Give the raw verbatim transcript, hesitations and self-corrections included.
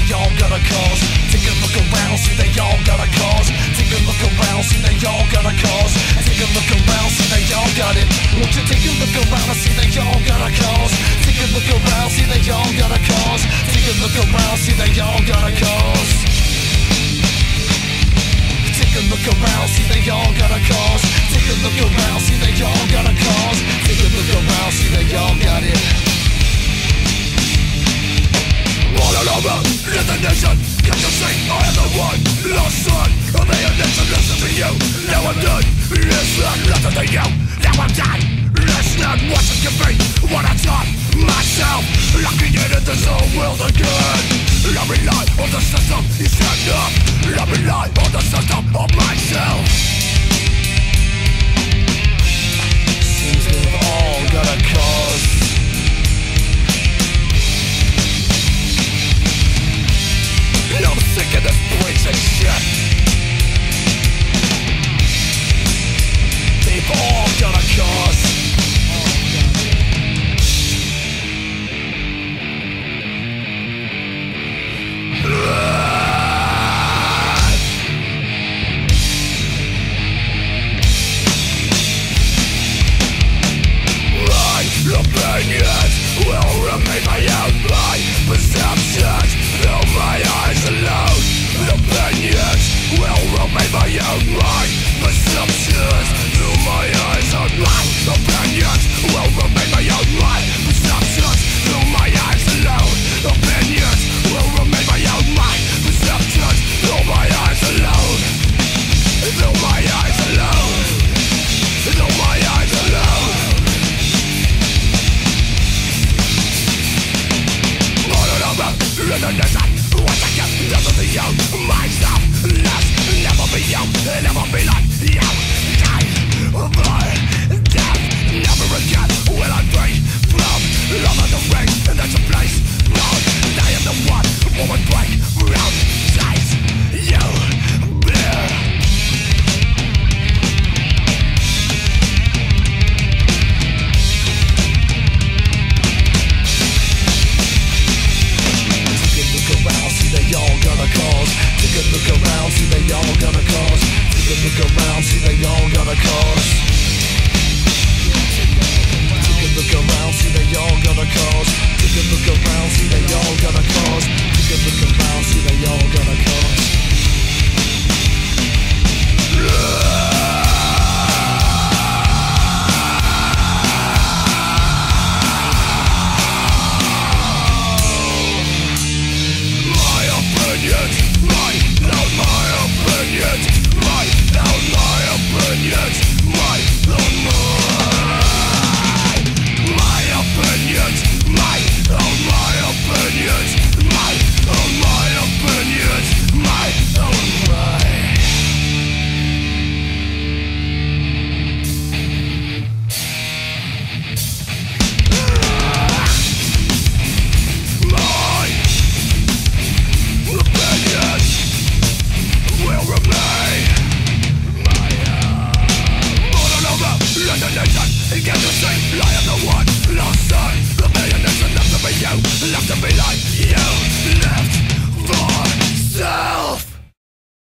all got a cause. Take a look around, see they all got a cause. Take a look around, see they all got a cause. Take a look around, see they all got it. Won't you take a look around and see they all got a cause. Take a look around, see they all got a cause. Take a look around, see they all got a cause. Take a look around, see they all got a cause. Take a look around, see they all got a cause. Take a look around, see they all got it. All over in the nation, can't you see I am the one lost son of the nation? Listen to you, now I'm done. Listen, listen to you, now I'm done. Listen, watching you be what I taught myself, locking into this whole world again. I rely on the system, you